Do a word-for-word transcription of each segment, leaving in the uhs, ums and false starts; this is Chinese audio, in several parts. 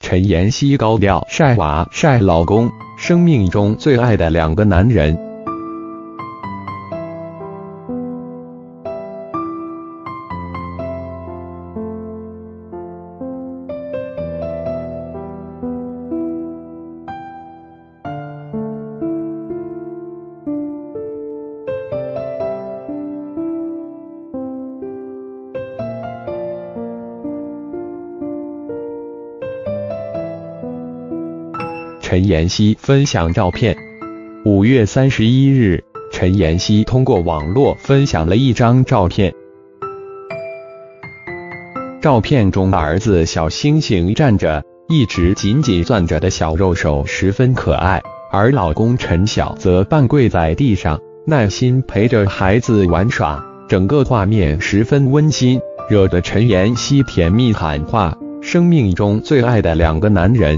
陈妍希高调晒娃晒老公，生命中最爱的两个男人。陈妍希分享照片。五月三十一日，陈妍希通过网络分享了一张照片。照片中儿子小星星站着，一直紧紧攥着的小肉手十分可爱，而老公陈晓则半跪在地上，耐心陪着孩子玩耍，整个画面十分温馨，惹得陈妍希甜蜜喊话：生命中最爱的两个男人。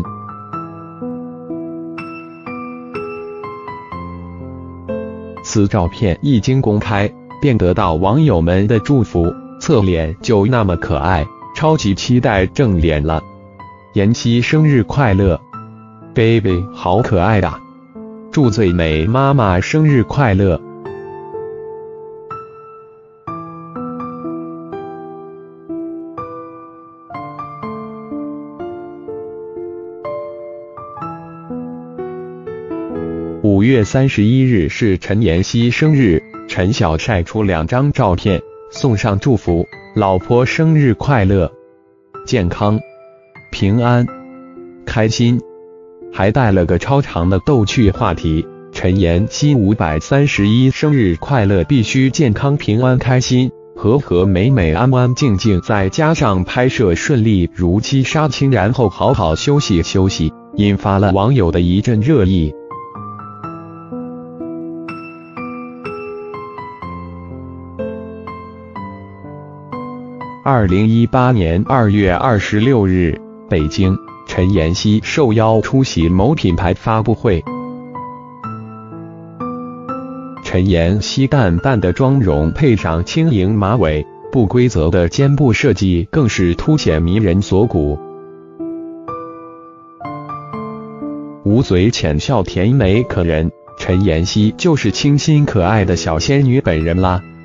此照片一经公开，便得到网友们的祝福，侧脸就那么可爱，超级期待正脸了。妍希生日快乐 ，baby 好可爱啊！祝最美妈妈生日快乐。五月三十一日是陈妍希生日，陈晓晒出两张照片，送上祝福：老婆生日快乐，健康、平安、开心，还带了个超长的逗趣话题：陈妍希五百三十一生日快乐，必须健康、平安、开心，和和美美、安安静静，再加上拍摄顺利，如期杀青，然后好好休息休息，引发了网友的一阵热议。二零一八年二月二十六日，北京，陈妍希受邀出席某品牌发布会。陈妍希淡淡的妆容配上轻盈马尾，不规则的肩部设计更是凸显迷人锁骨。捂嘴浅笑，甜美可人，陈妍希就是清新可爱的小仙女本人啦。